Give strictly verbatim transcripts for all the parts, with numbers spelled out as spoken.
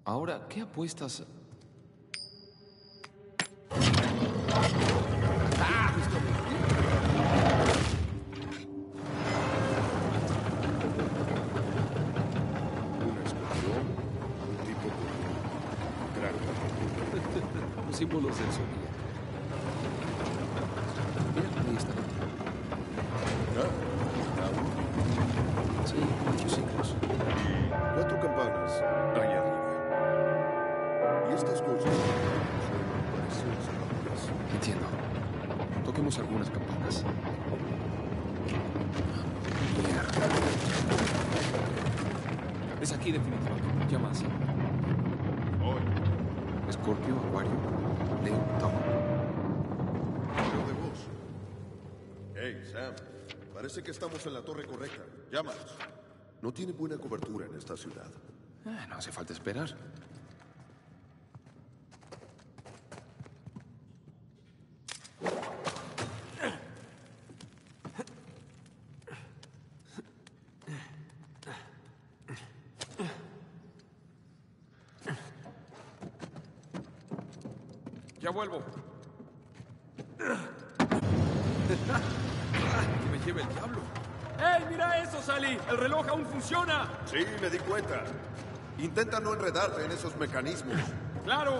Ahora, ¿qué apuestas? ¡Ah! Esto me... Un escorpión, un tipo con un gran Los símbolos del zodiaco. Mira, ahí está. Ah, ¿está? Sí, cuatro ciclos. Y cuatro campanas ahí arriba. Y estas cosas son parecidas a campanas. Entiendo. Toquemos algunas campanas. Mierda. Es aquí definitivamente. Llama así. Hoy, Escorpio, Acuario, Leo, Tauro. creo de vos. Hey, Sam. Parece que estamos en la torre correcta. Llámanos. No tiene buena cobertura en esta ciudad. Eh, no hace falta esperar. Ya vuelvo. Que me lleve el diablo. ¡Ey, mira eso, Sally! ¡El reloj aún funciona! Sí, me di cuenta. Intenta no enredarte en esos mecanismos. ¡Claro!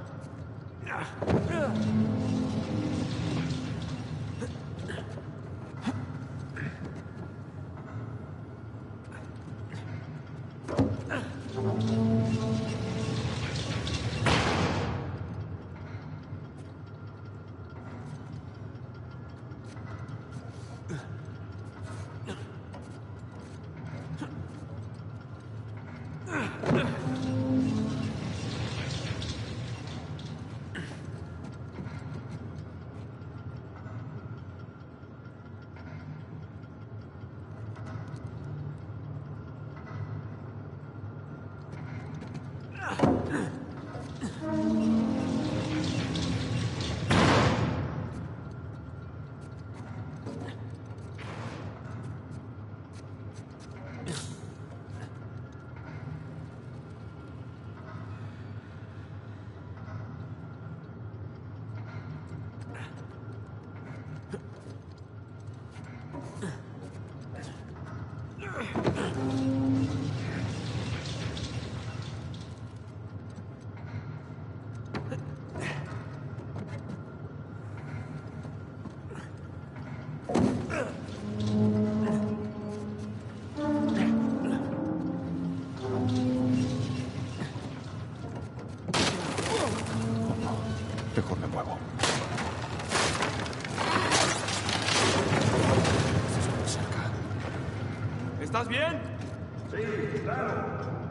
Mejor me muevo. Estamos cerca. ¿Estás bien? Sí, claro.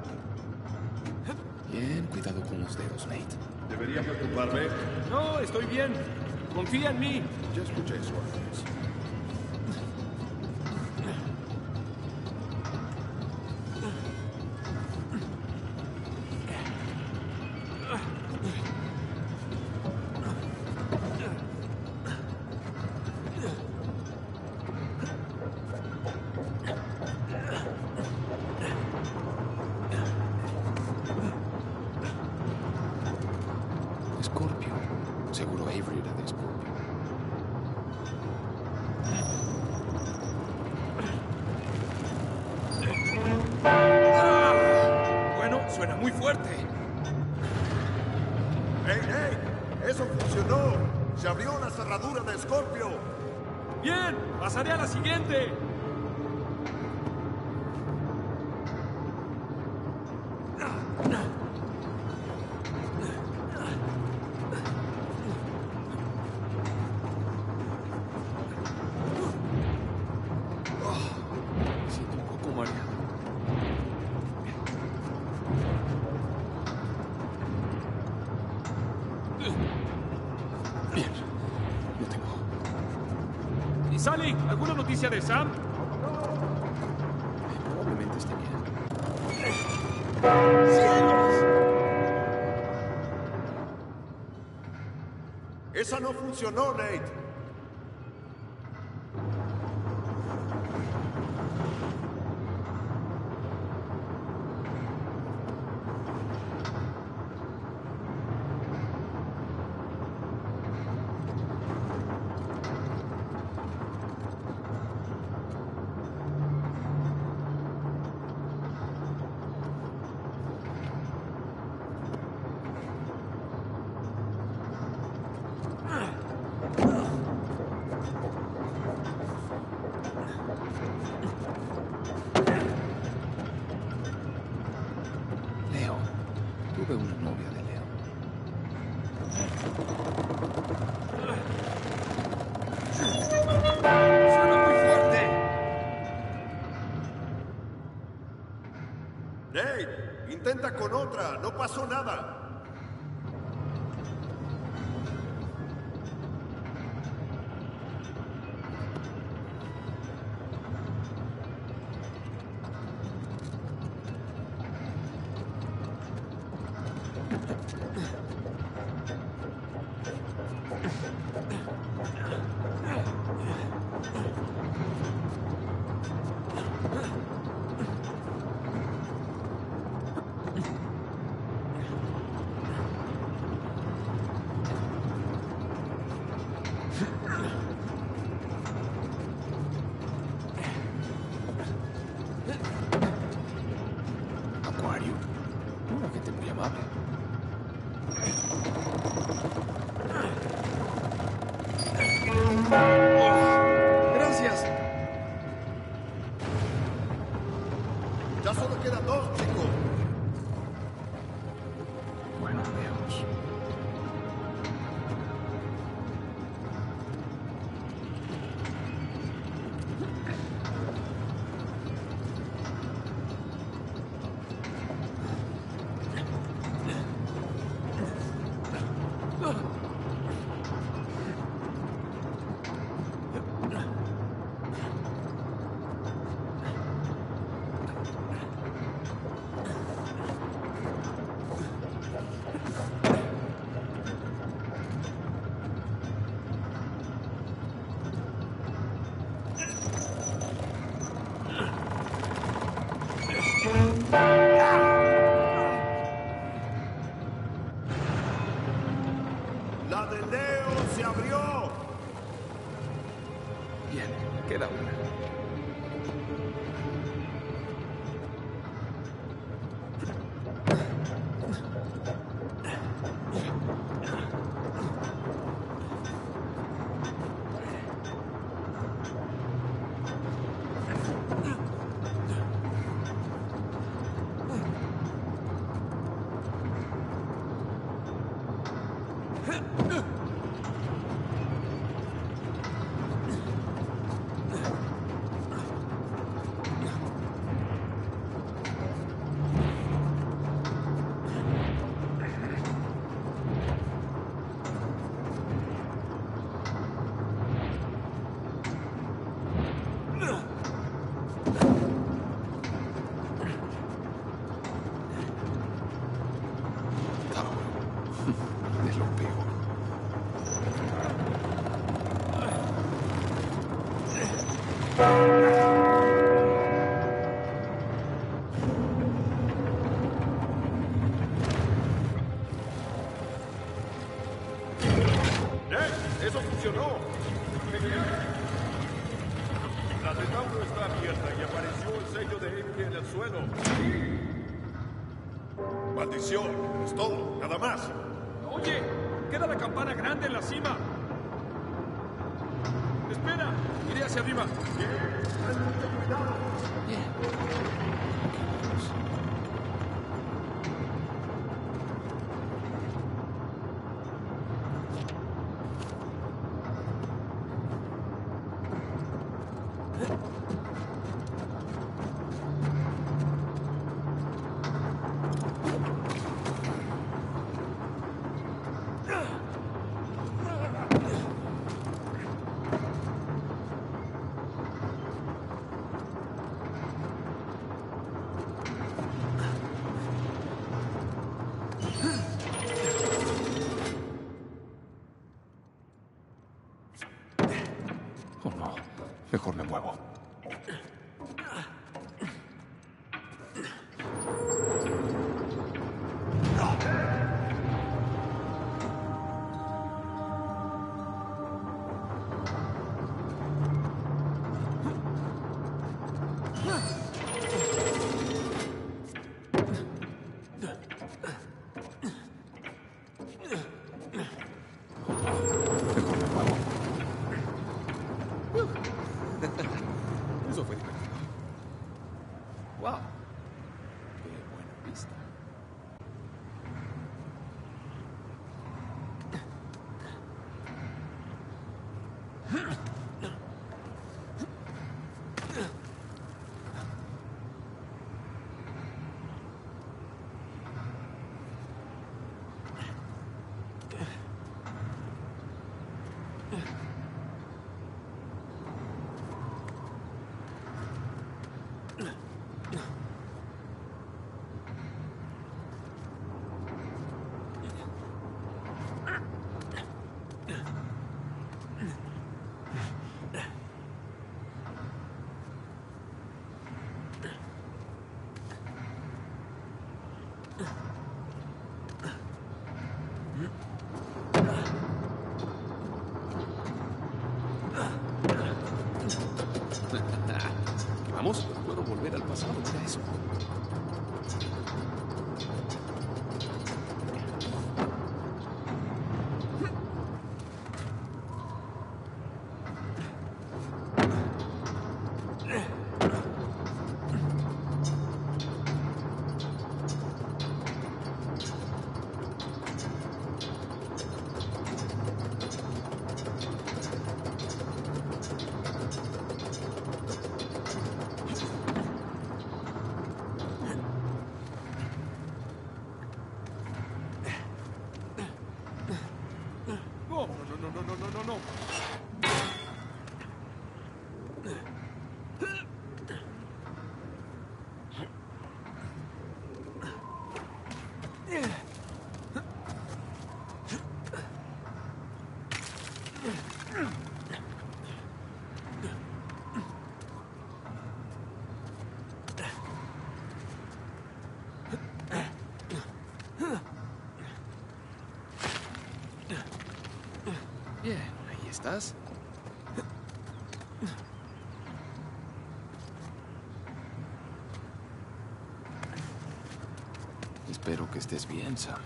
Bien, cuidado con los dedos, Nate. ¿Debería preocuparme? No, estoy bien. Confía en mí. Ya escuché eso antes. Scorpio. Seguro Avery era de Scorpio. ¡Ah! Bueno, suena muy fuerte. ¡Ey, ey! ¡Eso funcionó! ¡Se abrió la cerradura de Scorpio! Bien, pasaré a la siguiente. Siento un poco mareado. Bien, lo tengo. ¿Y Sally? ¿Alguna noticia de Sam? Probablemente esté bien. ¡Cielos! ¡Esa no funcionó, Nate! Suena muy fuerte. Nate, intenta con otra. No pasó nada. Acuario. Una gente muy amable. Oh, gracias. Ya solo quedan dos, chicos. Bueno, veamos. La de Leo se abrió. Bien, queda una. Es lo peor. ¡Eh! ¡Eso funcionó! La de Tauro está abierta y apareció el sello de Avery en el suelo. Maldición. Es todo. Nada más. Oye, queda la campana grande en la cima. Espera, iré hacia arriba. Oh, no. Mejor me muevo. Mejor me muevo. ¿Vamos? Puedo volver al pasado. Mira eso. No, no, no, no, no, no, no, no. Bien, ahí estás. Espero que estés bien, Sam.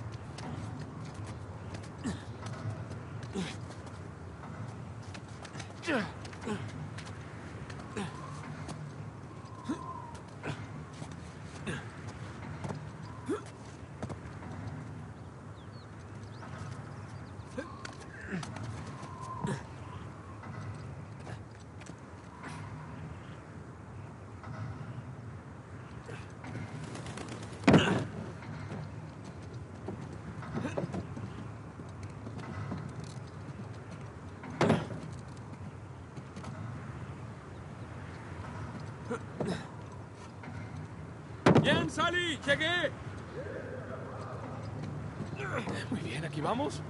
¡Bien, Sally! ¡Llegué! Muy bien, ¿aquí vamos?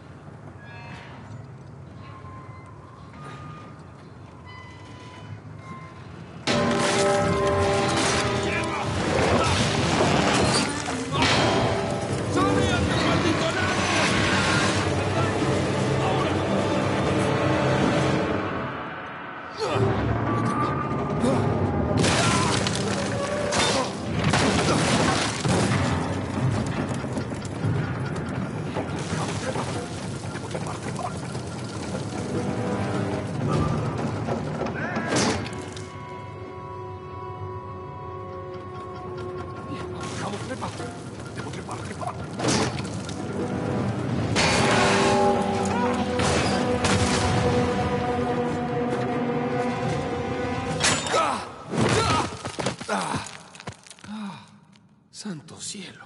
Santo cielo.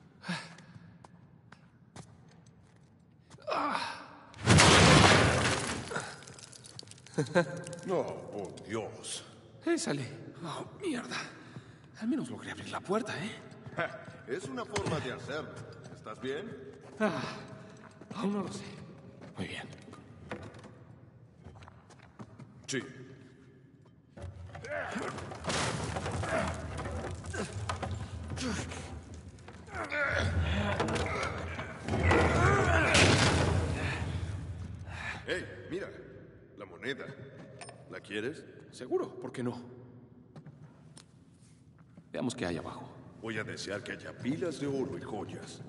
No, oh Dios. ¡Eh, Sally! Oh, mierda. Al menos logré abrir la puerta, ¿eh? Es una forma de hacerlo. ¿Estás bien? Ah, aún no lo sé. Muy bien. Sí. Hey, mira. La moneda. ¿La quieres? ¿Seguro? ¿Por qué no? Veamos qué hay abajo. Voy a desear que haya pilas de oro y joyas.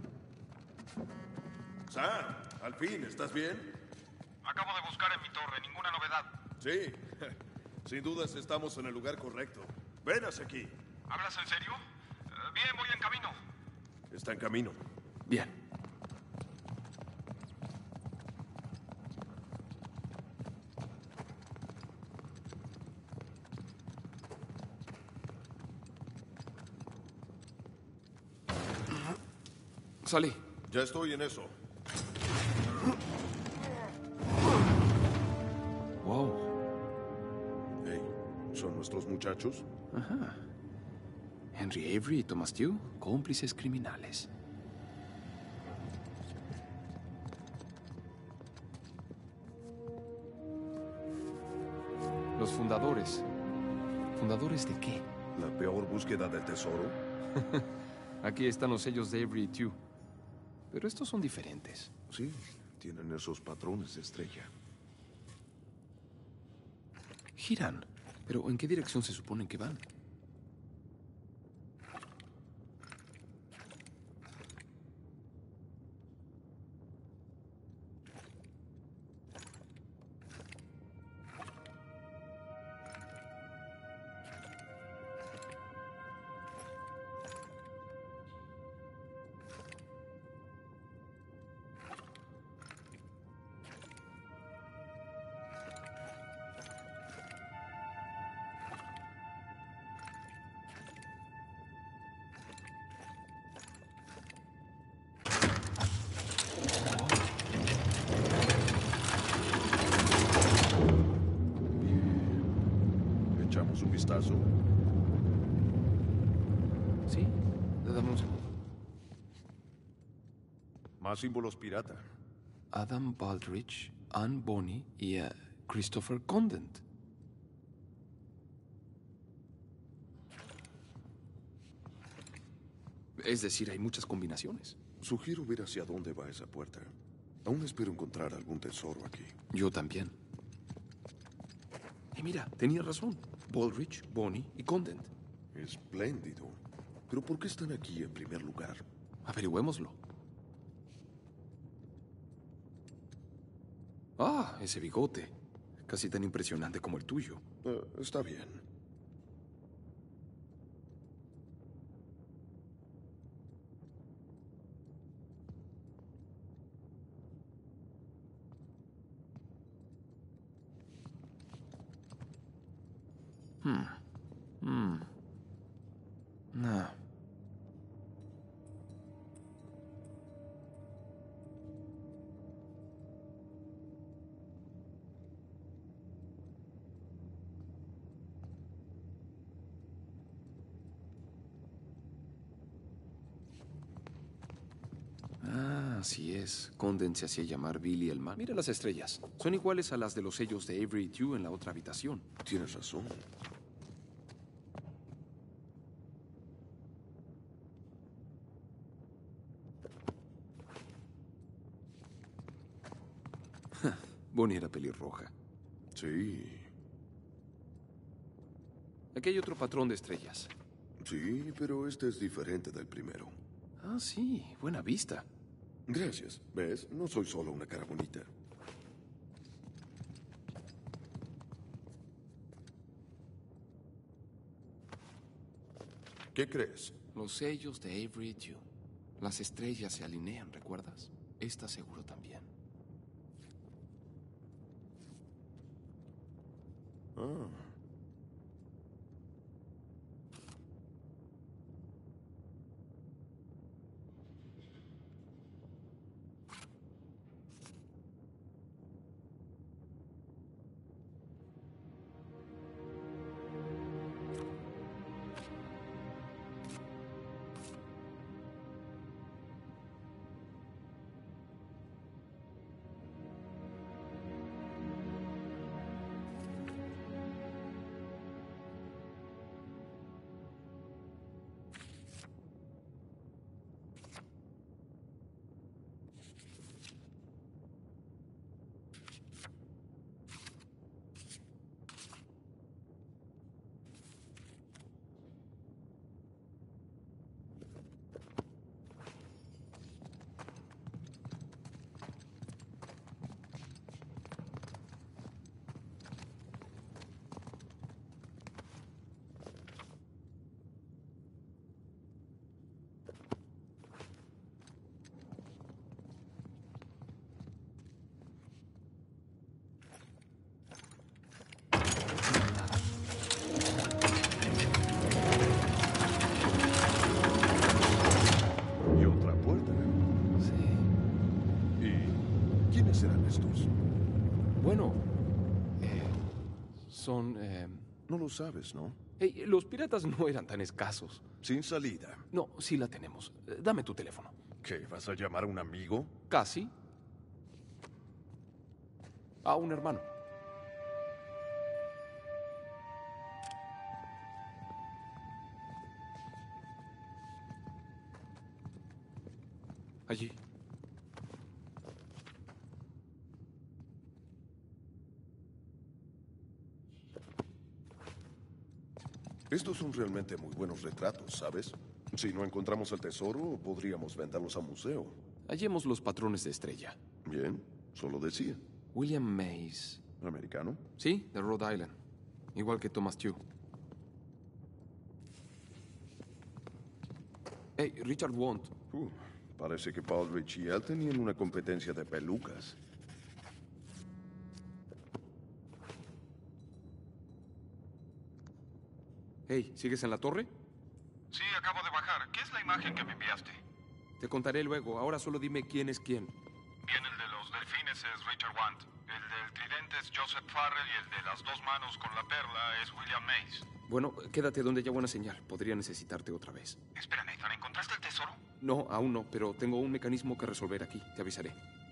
Sam, al fin, ¿estás bien? Acabo de buscar en mi torre, ninguna novedad. Sí. Sin dudas estamos en el lugar correcto. Ven hacia aquí. ¿Hablas en serio? Uh, bien, voy en camino. Está en camino. Bien. Salí. Ya estoy en eso. Wow. Hey, ¿son nuestros muchachos? Ajá. Henry Avery y Thomas Tew, cómplices criminales. Los fundadores. ¿Fundadores de qué? ¿La peor búsqueda del tesoro? Aquí están los sellos de Avery y Tew. Pero estos son diferentes. Sí, tienen esos patrones de estrella. Giran. Pero ¿en qué dirección se suponen que van? ¿Echamos un vistazo? Sí. Dame un segundo. Más símbolos pirata. Adam Baldrige, Anne Bonny y eh, Christopher Condent. Es decir, hay muchas combinaciones. Sugiero ver hacia dónde va esa puerta. Aún espero encontrar algún tesoro aquí. Yo también. Y mira, tenía razón. Baldrige, Bonny y Condent. Espléndido. Pero ¿por qué están aquí en primer lugar? Averigüémoslo. Ah, ese bigote. Casi tan impresionante como el tuyo. Eh, está bien. Hmm. Hmm. No. Ah, así es. Condent se hacía llamar Billy el Man. Mira las estrellas. Son iguales a las de los sellos de Avery y Tew en la otra habitación. Tienes razón. Bonnie era pelirroja. Sí. Aquí hay otro patrón de estrellas. Sí, pero este es diferente del primero. Ah, sí. Buena vista. Gracias. ¿Ves? No soy solo una cara bonita. ¿Qué crees? Los sellos de Avery y Tew. Las estrellas se alinean, ¿recuerdas? Esta seguro también. Ah. ¿Quiénes eran estos? Bueno, eh, son... eh, No lo sabes, ¿no? hey, los piratas no eran tan escasos. Sin salida. No, sí la tenemos. Eh, Dame tu teléfono. ¿Qué? ¿Vas a llamar a un amigo? Casi. A un hermano. Allí. Estos son realmente muy buenos retratos, ¿sabes? Si no encontramos el tesoro, podríamos venderlos a un museo. Hallemos los patrones de estrella. Bien, solo decía. William Mays. ¿Americano? Sí, de Rhode Island. Igual que Thomas Tew. Hey, Richard Wand. Uh, parece que Baldrige y él tenían una competencia de pelucas. Hey, ¿sigues en la torre? Sí, acabo de bajar. ¿Qué es la imagen que me enviaste? Te contaré luego. Ahora solo dime quién es quién. Bien, el de los delfines es Richard Want. El del tridente es Joseph Farrell y el de las dos manos con la perla es William Mays. Bueno, quédate donde haya buena señal. Podría necesitarte otra vez. Espera, Nathan, ¿encontraste el tesoro? No, aún no, pero tengo un mecanismo que resolver aquí. Te avisaré.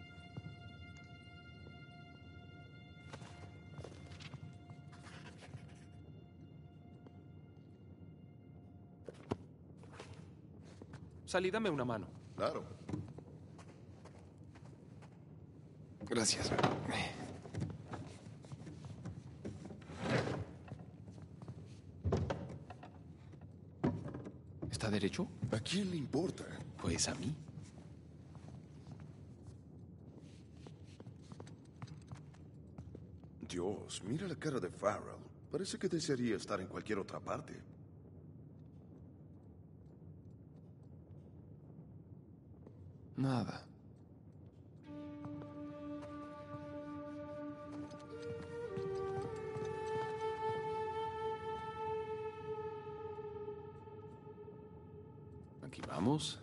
Sally, dame una mano. Claro. Gracias. ¿Está derecho? ¿A quién le importa? Pues a mí. Dios, mira la cara de Farrell. Parece que desearía estar en cualquier otra parte. Nada. Aquí vamos.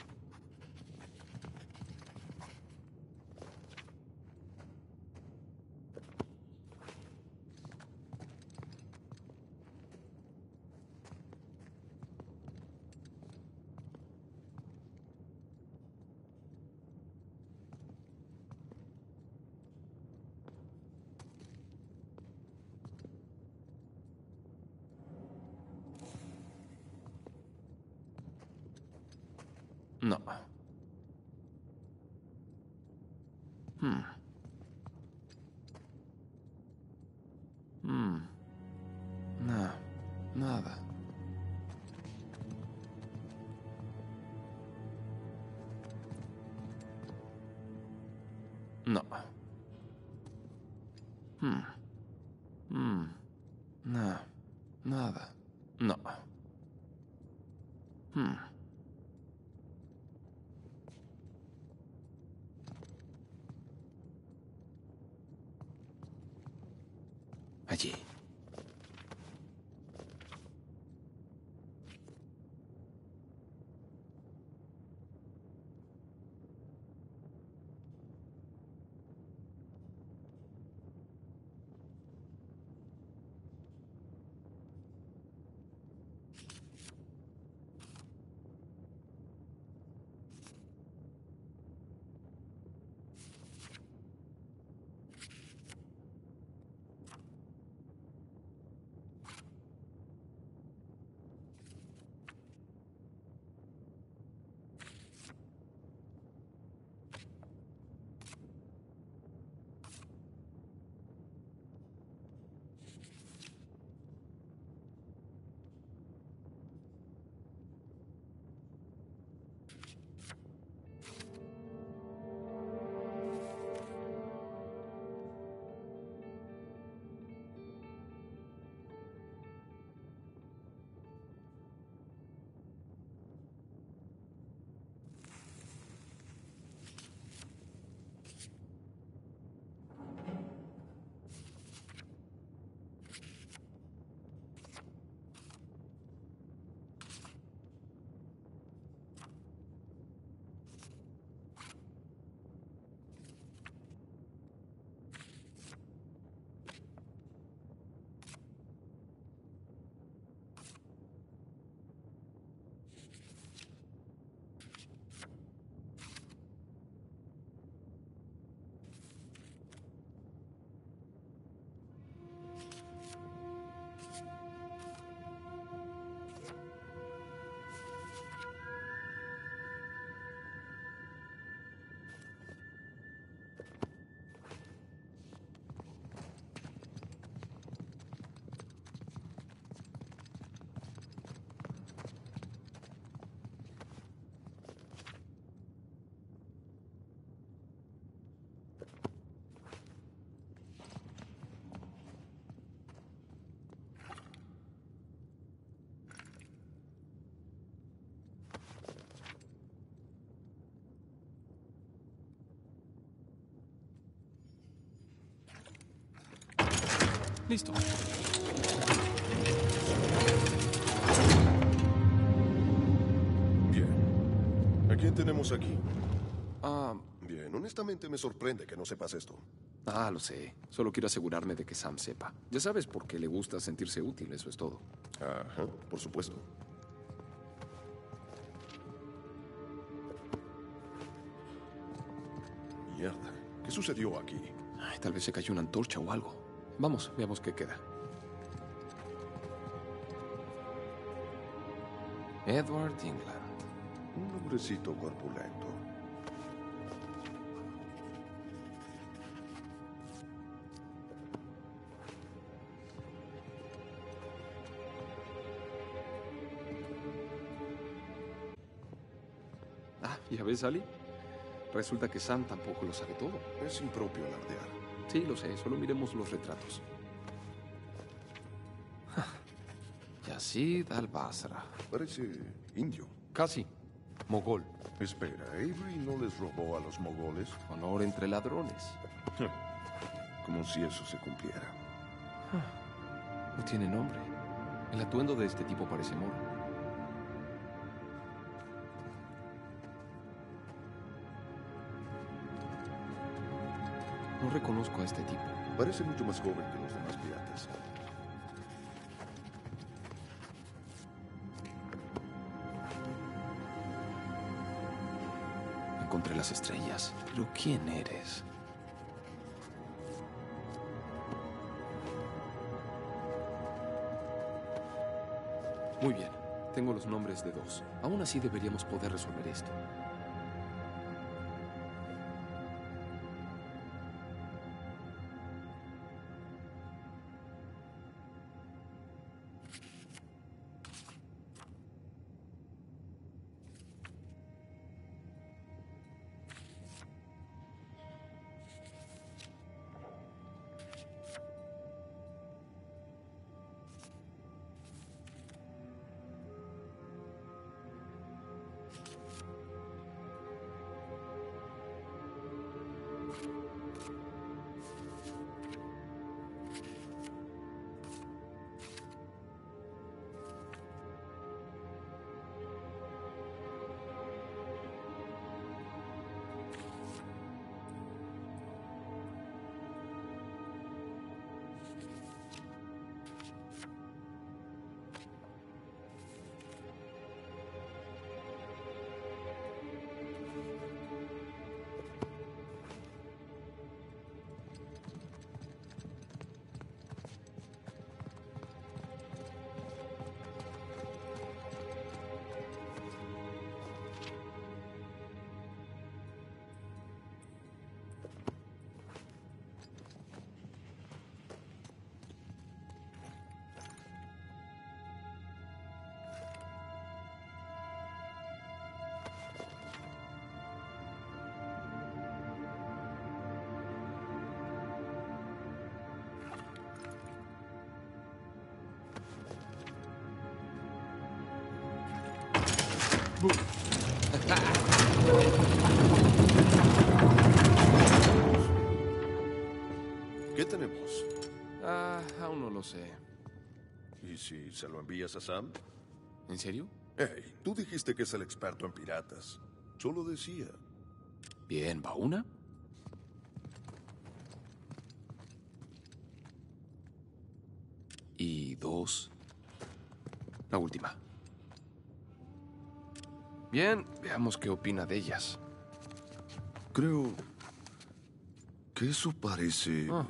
No. Hmm. Hmm. No. Nada. No. Hmm. Hmm. No. Nada. No. Hmm. Allí. Listo. Bien. ¿A quién tenemos aquí? Ah, Bien, honestamente me sorprende que no sepas esto. ah, lo sé. Solo quiero asegurarme de que Sam sepa. Ya sabes por qué le gusta sentirse útil, eso es todo. Ajá, por supuesto. Mierda. ¿Qué sucedió aquí? Ay, tal vez se cayó una antorcha o algo. Vamos, veamos qué queda. Edward England. Un hombrecito corpulento. Ah, ¿ya ves, Ali? Resulta que Sam tampoco lo sabe todo. Es impropio alardear. Sí, lo sé. Solo miremos los retratos. Yazid al-Basra. Parece indio. Casi. Mogol. Espera, ¿Avery no les robó a los mogoles? Honor entre ladrones. Como si eso se cumpliera. No tiene nombre. El atuendo de este tipo parece moro. No reconozco a este tipo. Parece mucho más joven que los demás piratas. Encontré las estrellas. ¿Pero quién eres? Muy bien. Tengo los nombres de dos. Aún así deberíamos poder resolver esto. ¿Qué tenemos? Ah, aún no lo sé. ¿Y si se lo envías a Sam? ¿En serio? Hey, tú dijiste que es el experto en piratas. Solo decía. Bien, ¿va una? Y dos. La última. Bien, veamos qué opina de ellas. Creo que eso parece... Ah.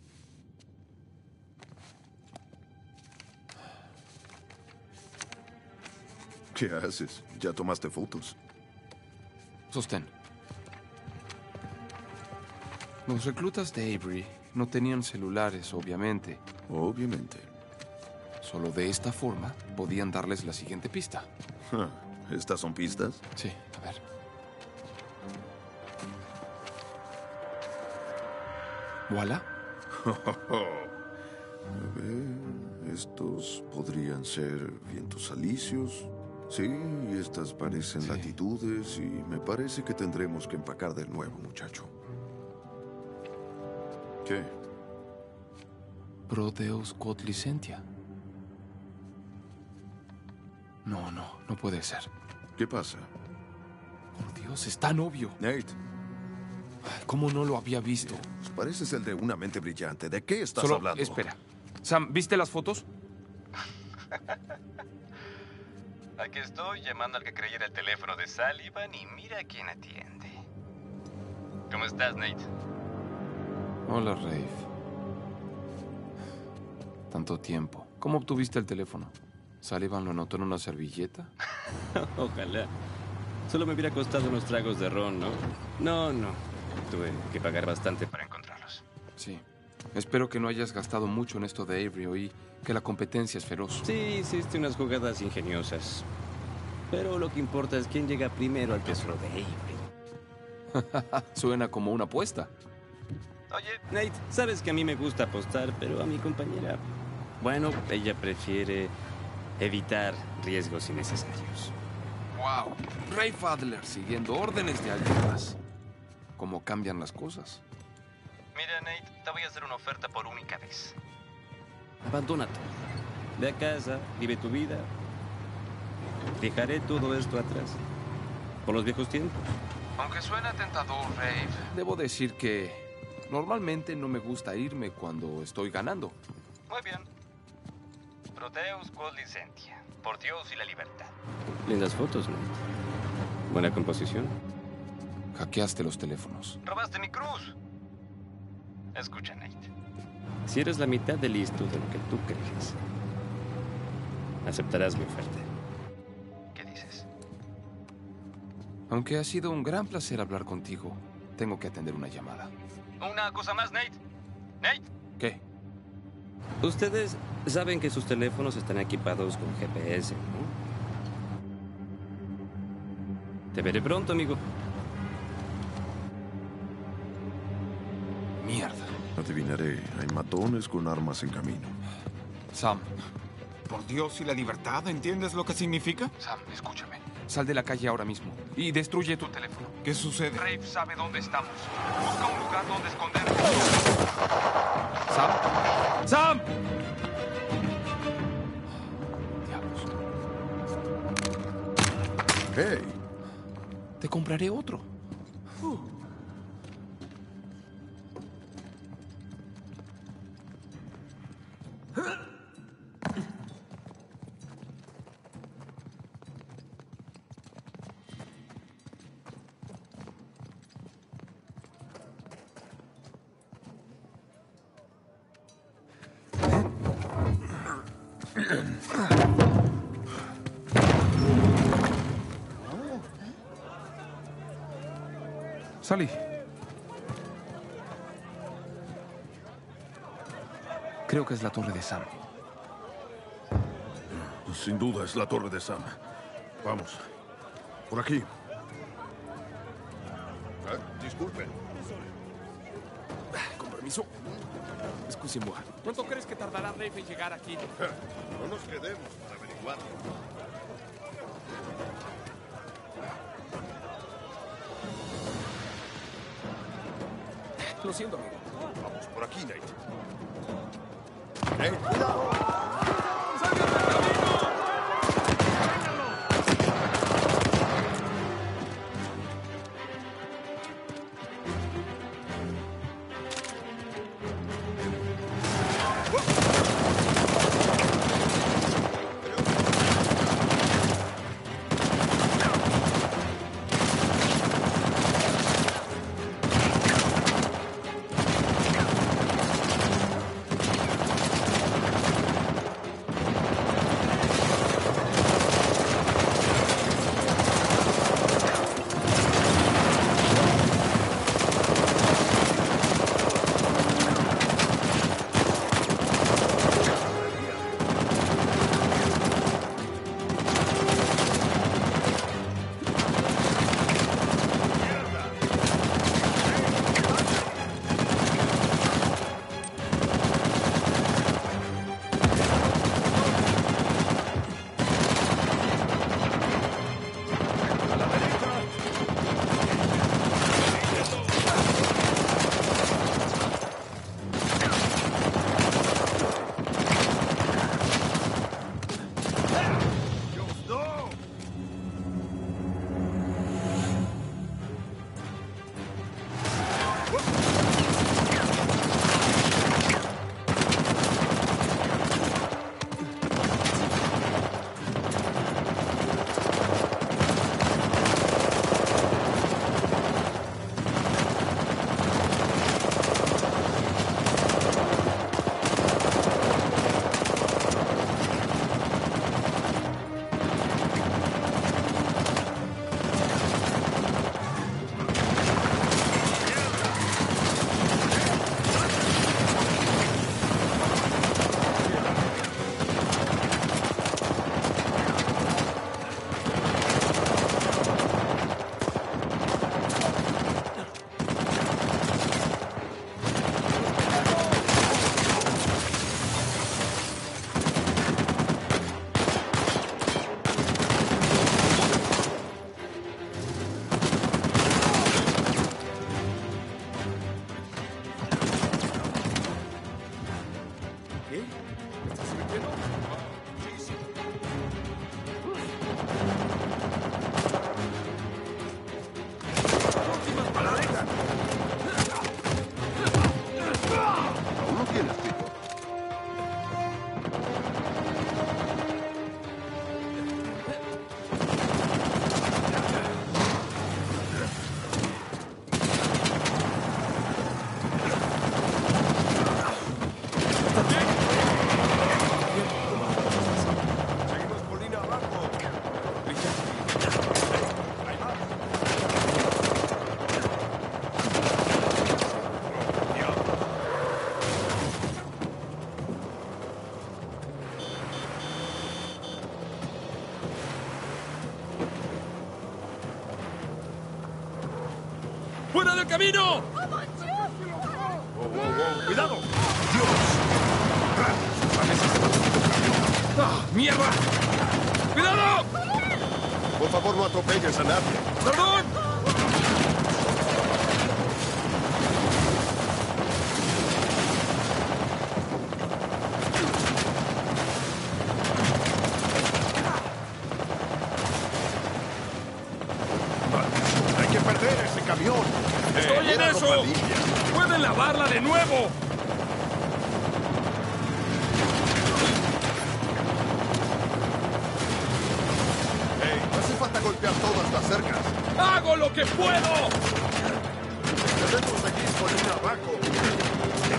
¿Qué haces? ¿Ya tomaste fotos? Sostén. Los reclutas de Avery no tenían celulares, obviamente. Obviamente. Solo de esta forma podían darles la siguiente pista. Ja, ¿estas son pistas? Sí, a ver. ¿Voilà? A ver, estos podrían ser vientos alisios. Sí, y estas parecen Sí. latitudes y me parece que tendremos que empacar de nuevo, muchacho. ¿Qué? Pro Deus quod licentia. No, no, no puede ser. ¿Qué pasa? Por Dios, es tan obvio. Nate, ¿Cómo no lo había visto? pareces el de una mente brillante. ¿De qué estás Solo, hablando? espera. Sam, ¿viste las fotos? Aquí estoy llamando al que creyera el teléfono de Sullivan y mira quién atiende. ¿Cómo estás, Nate? Hola, Rafe. Tanto tiempo. ¿Cómo obtuviste el teléfono? ¿Sullivan lo anotó en una servilleta? Ojalá. Solo me hubiera costado unos tragos de ron, ¿no? No, no. Tuve que pagar bastante para encontrarlos. Sí. Espero que no hayas gastado mucho en esto de Avery. Oí que la competencia es feroz. Sí, hiciste unas jugadas ingeniosas. Pero lo que importa es quién llega primero al tesoro de Avery. Suena como una apuesta. Oye, Nate, sabes que a mí me gusta apostar, pero a mi compañera... Bueno, ella prefiere evitar riesgos innecesarios. Wow. Rafe Adler siguiendo órdenes de alguien más. ¿Cómo cambian las cosas? Mira, Nate, te voy a hacer una oferta por única vez. Abandona todo. Ve a casa, vive tu vida. Dejaré todo esto atrás. Por los viejos tiempos. Aunque suena tentador, Rafe. Debo decir que normalmente no me gusta irme cuando estoy ganando. Muy bien. Proteus quod licentia. Por Dios y la libertad. Lindas fotos, Nate. Buena composición. Hackeaste los teléfonos. Robaste mi cruz. Escucha, Nate. Si eres la mitad de listo de lo que tú crees, aceptarás mi oferta. ¿Qué dices? Aunque ha sido un gran placer hablar contigo, tengo que atender una llamada. Una cosa más, Nate. Nate. ¿Qué? Ustedes saben que sus teléfonos están equipados con G P S, ¿no? Te veré pronto, amigo. Mierda. Adivinaré. Hay matones con armas en camino. Sam. Por Dios y la libertad, ¿entiendes lo que significa? Sam, escúchame. Sal de la calle ahora mismo y destruye tu teléfono. ¿Qué sucede? Rafe sabe dónde estamos. Busca un lugar donde escondernos. Sam. Sam. Diablos. ¡Hey! Te compraré otro. Salí. Creo que es la torre de Sam. Sin duda es la torre de Sam. Vamos. Por aquí. Ah, disculpen. Con permiso. Excusez-moi. ¿Cuánto crees que tardará Rafe en llegar aquí? No nos quedemos para averiguarlo. Lo siento, amigo. Vamos por aquí, Nate. ¡Hey, cuidado! del camino! ¡Oh, oh, oh! ¡Cuidado! ¡Dios! ¡Rayos! ¡Esa mesa se va a subir un camión! ¡Ah, mierda! ¡Cuidado! Por favor, no atropelles a nadie. ¡Perdón! Hay que perder ese camión. ¡Estoy Eh, en era eso! ropa limpia. ¡Pueden lavarla de nuevo! Hey, no hace falta golpear todas las cercas. ¡Hago lo que puedo! Debemos seguir por el abajo.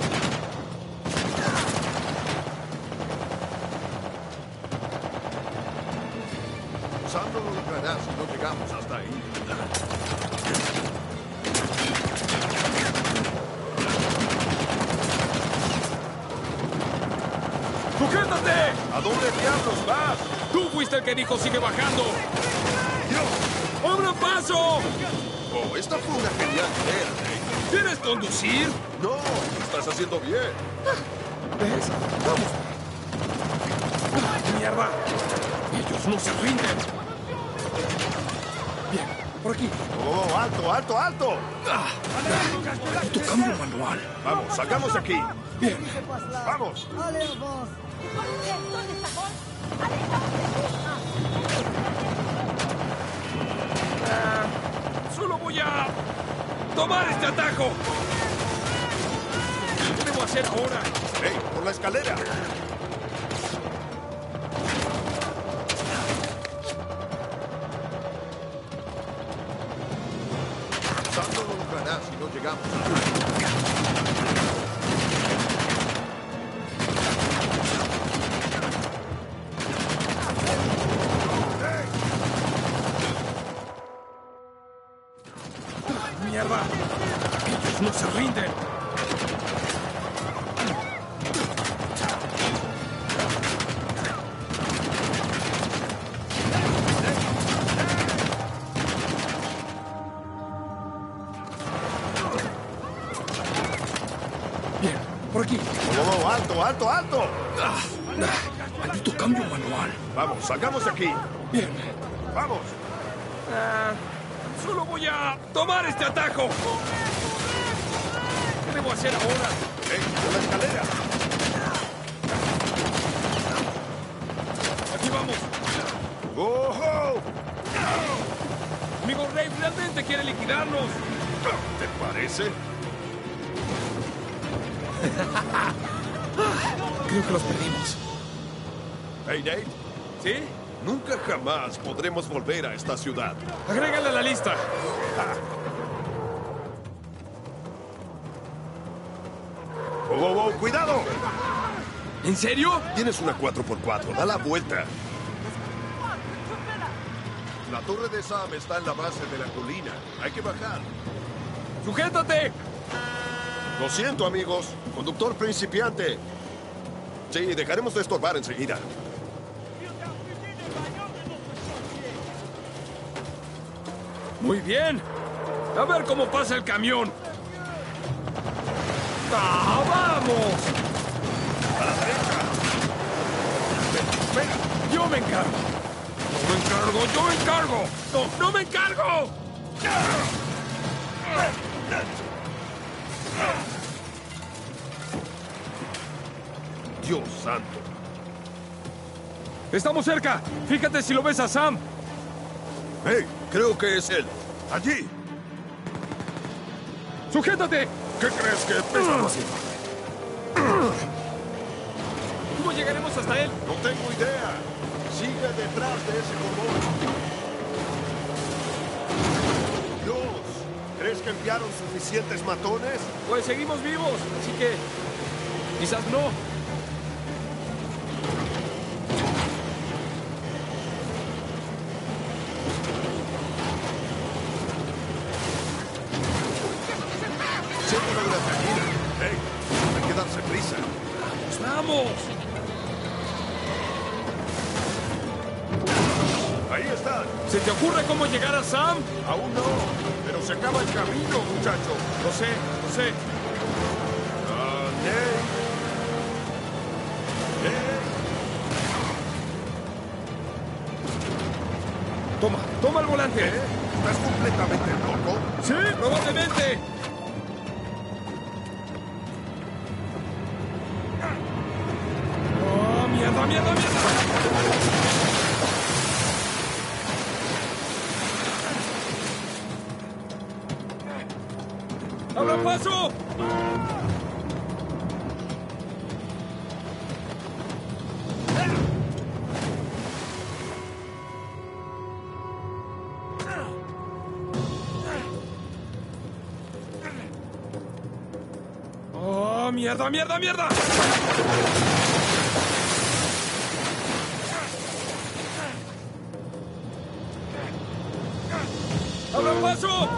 Sam no lo logrará si no llegamos hasta ahí. ¡Sujétate! ¿A dónde diablos vas? ¡Tú fuiste el que dijo sigue bajando! ¡Dios! ¡Abra paso! Oh, esta fue una genial idea, Nate. ¿Quieres conducir? No, lo estás haciendo bien. ¿Ves? ¡Vamos! ¡Ah, ¡Mierda! Ellos no se rinden. Bien, por aquí. Oh, alto, alto, alto. ¡Ah! Tu cambio manual. Vamos, salgamos de aquí. Bien. Vamos. Allez, avance. Solo voy a tomar este atajo. ¿Qué debo hacer ahora? Hey, por la escalera. Sam no lo logrará si no llegamos. ¡Mierda! Ellos no se rinden. Bien, por aquí. Oh, alto, alto, alto. Ah, ah, maldito cambio manual. Vamos, salgamos de aquí. Bien. Vamos. Ah, solo voy a tomar este atajo. ¿Qué debo hacer ahora? Hey, por la escalera. Aquí vamos. Oh, oh. Amigo Rey realmente quiere liquidarnos. ¿Te parece? Creo que los perdimos. Hey, Nate. ¿Sí? Nunca jamás podremos volver a esta ciudad. Agrégale a la lista. Oh, oh, oh, cuidado. ¿En serio? Tienes una cuatro por cuatro, da la vuelta. La torre de Sam está en la base de la colina. Hay que bajar. ¡Sujétate! Lo siento, amigos. Conductor principiante. Sí, dejaremos de estorbar enseguida. Muy bien. A ver cómo pasa el camión. ¡Ah, vamos! A la derecha. Espera. Yo me encargo. No me encargo, yo me encargo. No, no me encargo. Dios santo. Estamos cerca. Fíjate si lo ves a Sam. Hey, creo que es él. Allí. ¡Sujétate! ¿Qué crees que estamos haciendo? ¿Cómo llegaremos hasta él? No tengo idea. Sigue detrás de ese cordón. Dios, ¿crees que enviaron suficientes matones? Pues seguimos vivos, así que quizás no. Siempre una tranquila. Hey, hay que darse prisa. ¡Vamos! Ahí están. ¿Se te ocurre cómo llegar a Sam? Aún no, pero se acaba el camino, muchacho. Lo sé, lo sé. Ah, Nate. Nate. Toma, toma el volante. ¿Qué? ¿Estás completamente loco? Sí, probablemente. ¡Oh, mierda, mierda, mierda! ¡Abra paso! ¡Oh, mierda, mierda, mierda! ¡Abra paso!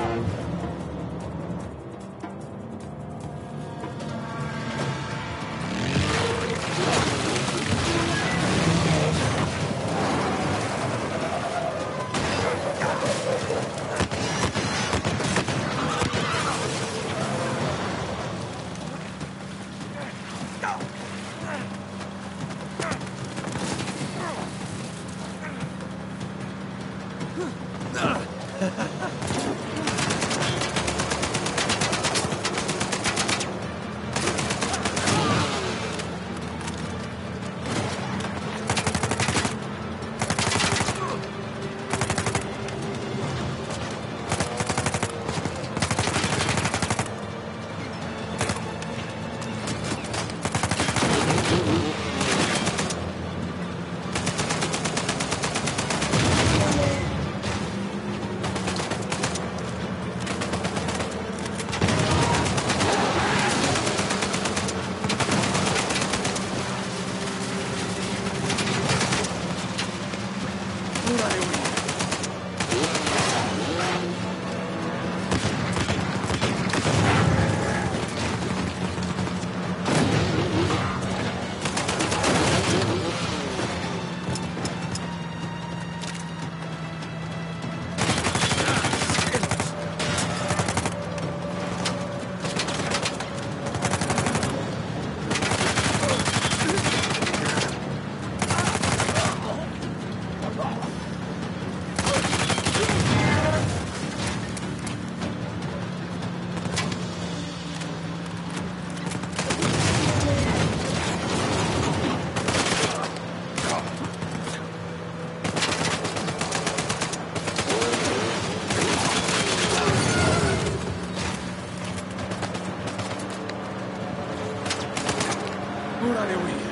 ¡Órale, Will!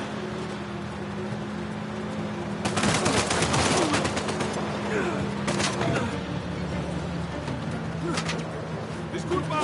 ¡Disculpa!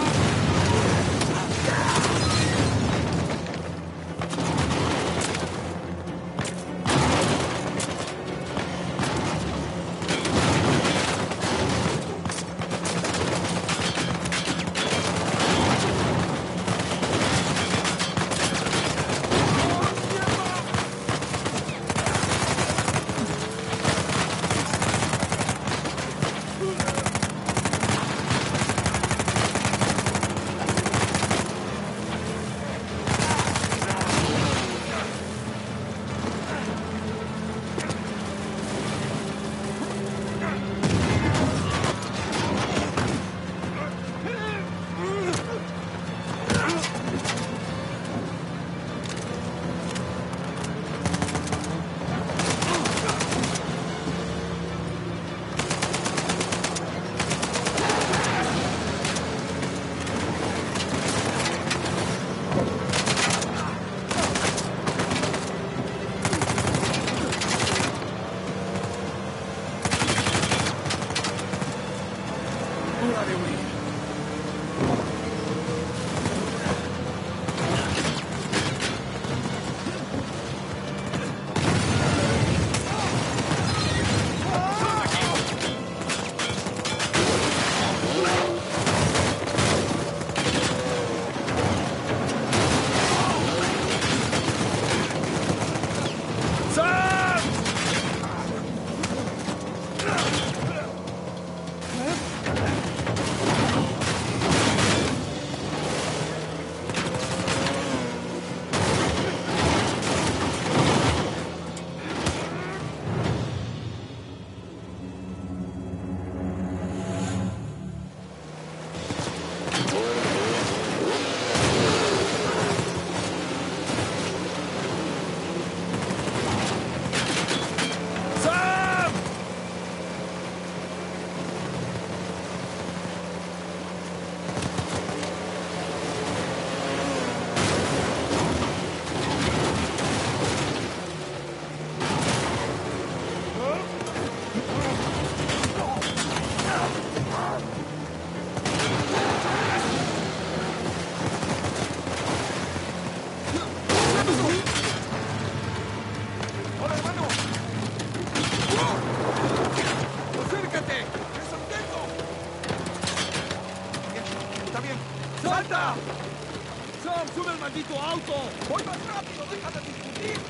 ¡Ayuda! ¡Sam, sube el maldito auto! ¡Voy más rápido! ¡Deja de discutir!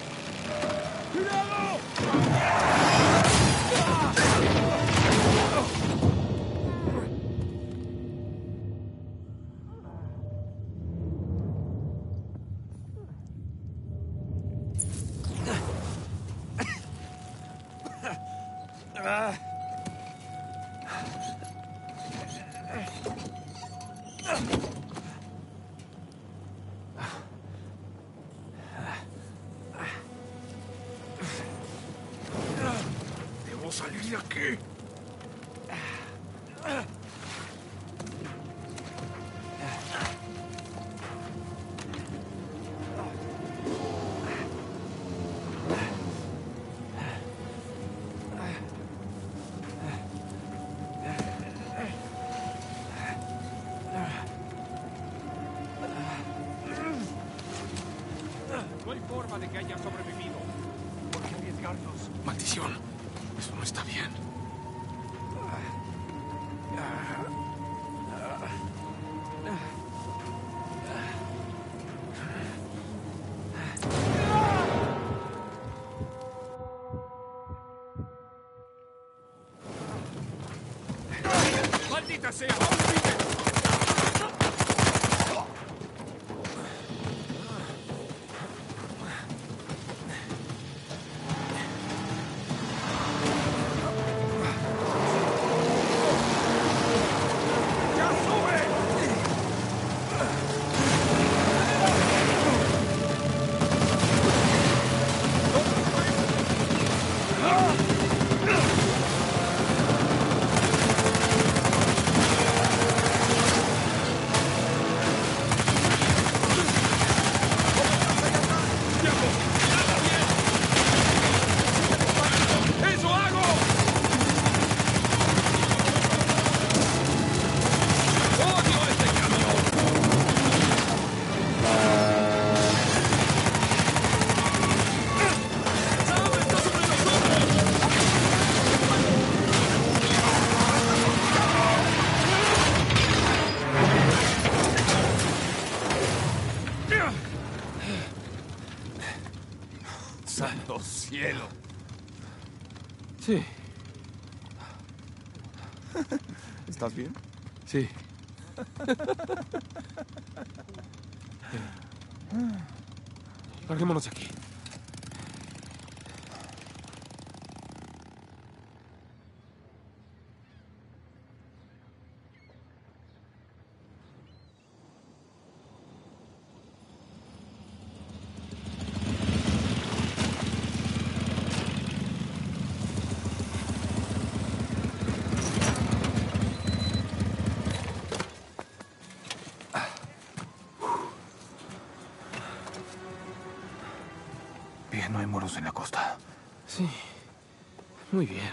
¡Cuidado! Debo salir de aquí. No hay forma de que haya sobrevivido. ¿Por qué arriesgarnos? Maldición. Eso no está bien. ¡Maldita sea! ¡Vive! ¡Eso hago! ¡Odio este camión! ¡Sam, está sobre nosotros! ¡Santo cielo! Sí, ¿Estás bien? sí. Larguémonos de aquí. Bien, no hay muros en la costa. Sí, muy bien.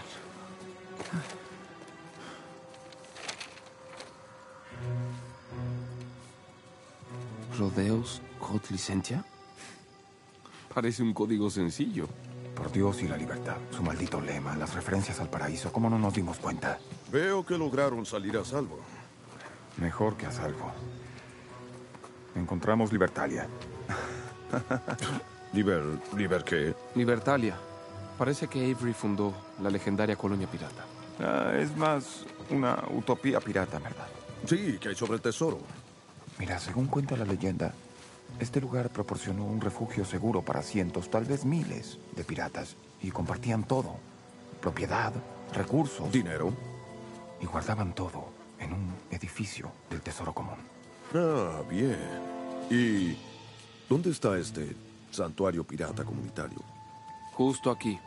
¿Rodeos Code Licentia? Parece un código sencillo. Por Dios y la libertad. Su maldito lema, las referencias al paraíso. ¿Cómo no nos dimos cuenta? Veo que lograron salir a salvo. Mejor que a salvo. Encontramos Libertalia. ¿Liber... Liber qué? Libertalia. Parece que Avery fundó la legendaria colonia pirata. Ah, es más una utopía pirata, ¿verdad? Sí, que hay sobre el tesoro. Mira, según cuenta la leyenda, este lugar proporcionó un refugio seguro para cientos, tal vez miles, de piratas. Y compartían todo. Propiedad, recursos. ¿Dinero? Y guardaban todo en un edificio del tesoro común. Ah, bien. ¿Y dónde está este santuario pirata comunitario? Justo aquí.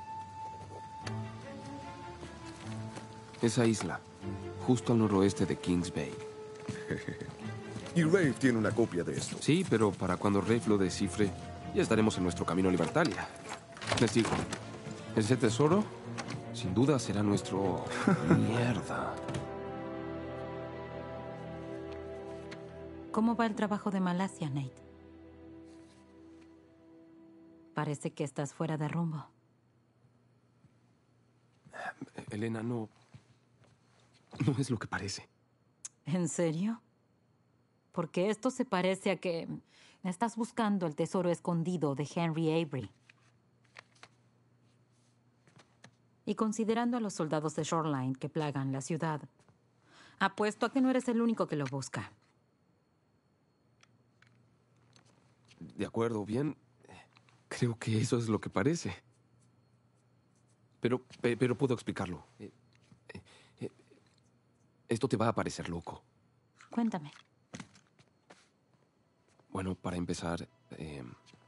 Esa isla, justo al noroeste de Kings Bay. Y Rafe tiene una copia de esto. Sí, pero para cuando Rafe lo descifre, ya estaremos en nuestro camino a Libertalia. Les digo, ese tesoro, sin duda, será nuestro... Mierda. ¿Cómo va el trabajo de Malasia, Nate? Parece que estás fuera de rumbo. Elena, no... No es lo que parece. ¿En serio? Porque esto se parece a que estás buscando el tesoro escondido de Henry Avery. Y considerando a los soldados de Shoreline que plagan la ciudad, apuesto a que no eres el único que lo busca. De acuerdo, bien. Creo que eso es lo que parece. Pero, pe- pero puedo explicarlo. Eh, eh, eh, esto te va a parecer loco. Cuéntame. Bueno, para empezar, eh,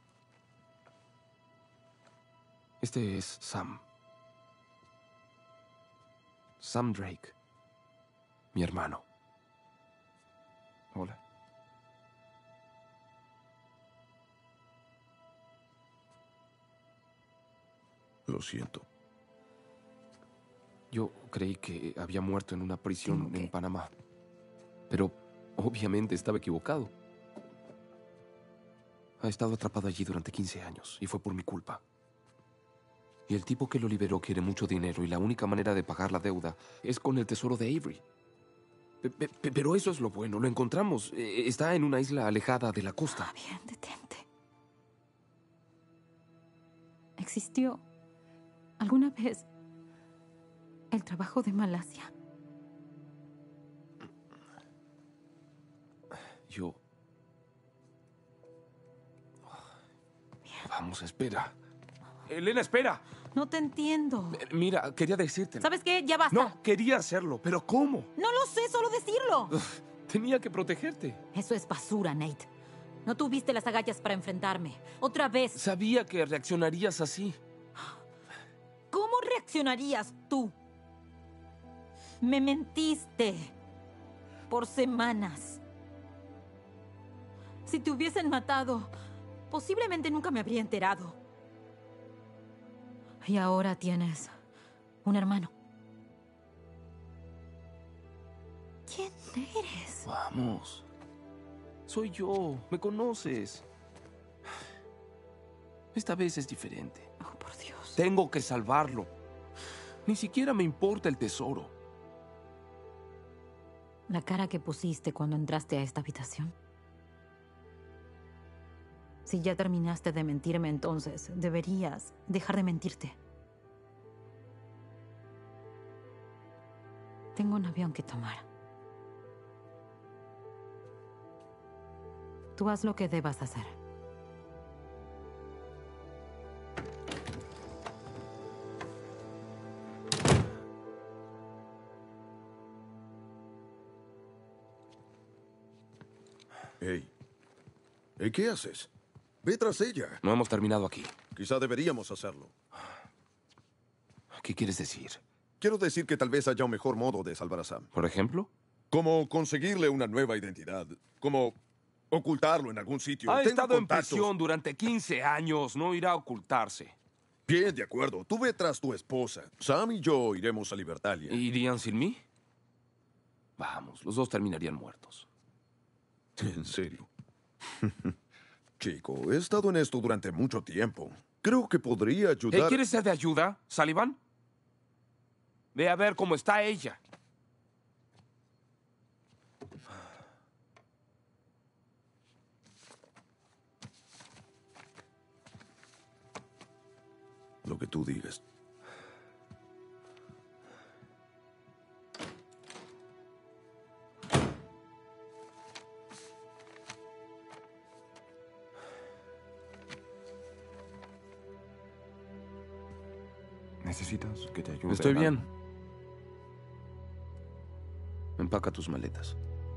este es Sam. Sam Drake. Mi hermano. Hola. Lo siento. Yo creí que había muerto en una prisión Tengo que- en Panamá. Pero obviamente estaba equivocado. Ha estado atrapado allí durante quince años y fue por mi culpa. Y el tipo que lo liberó quiere mucho dinero y la única manera de pagar la deuda es con el tesoro de Avery. Pe- pe- pe- Pero eso es lo bueno, lo encontramos. Eh, Está en una isla alejada de la costa. Bien, detente. ¿Existió alguna vez el trabajo de Malasia? Yo... Vamos, espera. Elena, espera. No te entiendo. Eh, Mira, quería decírtelo. ¿Sabes qué? Ya basta. No, quería hacerlo, pero ¿cómo? No lo sé, solo decirlo. Tenía que protegerte. Eso es basura, Nate. No tuviste las agallas para enfrentarme. Otra vez. Sabía que reaccionarías así. ¿Cómo reaccionarías tú? Me mentiste. Por semanas. Si te hubiesen matado, posiblemente nunca me habría enterado. Y ahora tienes un hermano. ¿Quién eres? Vamos. Soy yo. Me conoces. Esta vez es diferente. Oh, por Dios. Tengo que salvarlo. Ni siquiera me importa el tesoro. La cara que pusiste cuando entraste a esta habitación. Si ya terminaste de mentirme, entonces deberías dejar de mentirte. Tengo un avión que tomar. Tú haz lo que debas hacer. Hey. Hey, ¿qué haces? Ve tras ella. No hemos terminado aquí. Quizá deberíamos hacerlo. ¿Qué quieres decir? Quiero decir que tal vez haya un mejor modo de salvar a Sam. ¿Por ejemplo? Como conseguirle una nueva identidad. Como ocultarlo en algún sitio. Ha Tengo estado en contactos. prisión durante quince años. No irá a ocultarse. Bien, de acuerdo. Tú ve tras tu esposa. Sam y yo iremos a Libertalia. ¿Irían sin mí? Vamos, los dos terminarían muertos. ¿En serio? Chico, he estado en esto durante mucho tiempo. Creo que podría ayudar. ¿Eh, ¿Quieres ser de ayuda, Sullivan? Ve a ver cómo está ella. Lo que tú digas. ¿Necesitas que te ayude? Estoy en bien. algo? Empaca tus maletas.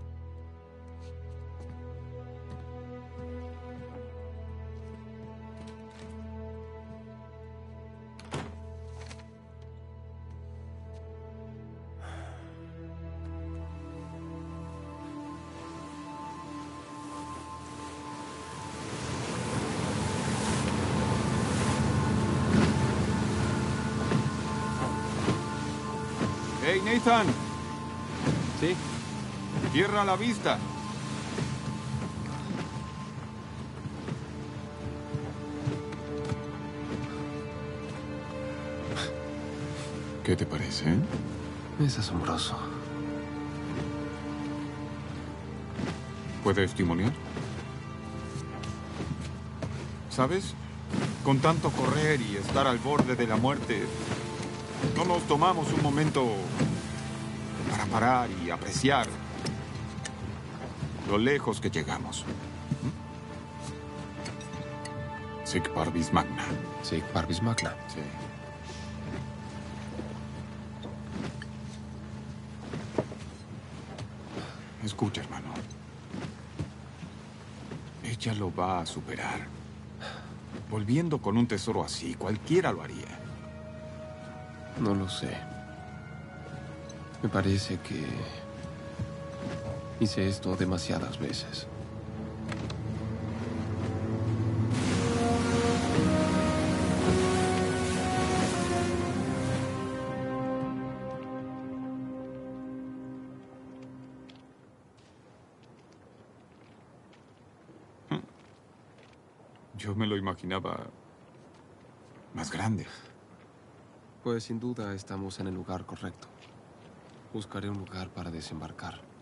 ¡Hey, Nathan! ¿Sí? ¡Cierra la vista! ¿Qué te parece? Es asombroso. ¿Puede testimoniar? ¿Sabes? Con tanto correr y estar al borde de la muerte, no nos tomamos un momento para parar y apreciar lo lejos que llegamos. Sic parvis magna. Sic parvis magna. Sí. Escucha, hermano. Ella lo va a superar. Volviendo con un tesoro así, cualquiera lo haría. No lo sé. Me parece que hice esto demasiadas veces. Yo me lo imaginaba más grande. Pues sin duda estamos en el lugar correcto. Buscaré un lugar para desembarcar.